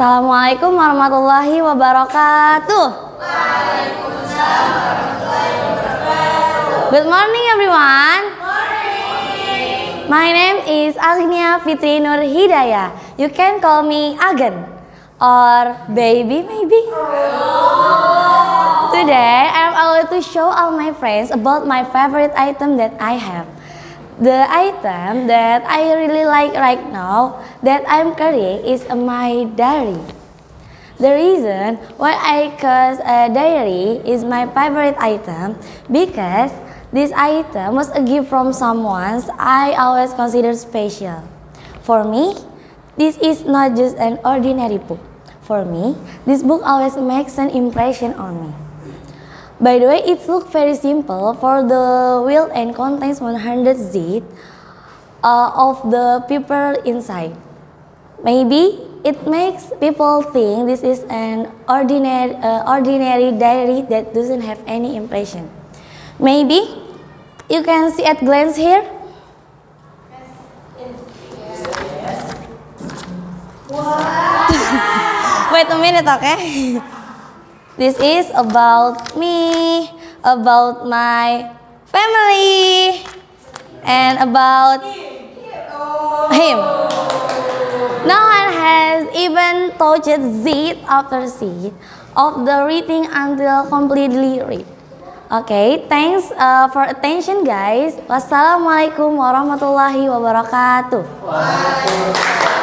Assalamualaikum warahmatullahi wabarakatuh. Waalaikumsalam warahmatullahi wabarakatuh. Good morning everyone. Morning. My name is Agnia Fitri Nur Hidayah. You can call me Agen or baby maybe. Today I'm going to show all my friends about my favorite item that I have. The item that I really like right now that I'm carrying is my diary. The reason why I chose a diary is my favorite item because this item was a gift from someone I always consider special. For me, this is not just an ordinary book. For me, this book always makes an impression on me. By the way, it looks very simple for the wheel and contains 100 sheets of the paper inside. Maybe it makes people think this is an ordinary diary that doesn't have any impression. Maybe you can see at glance here. Wow. Wait a minute, okay? This is about me, about my family, and about him. No one has even touched sheet after sheet of the reading until completely read. Okay, thanks for attention guys. Wassalamualaikum warahmatullahi wabarakatuh.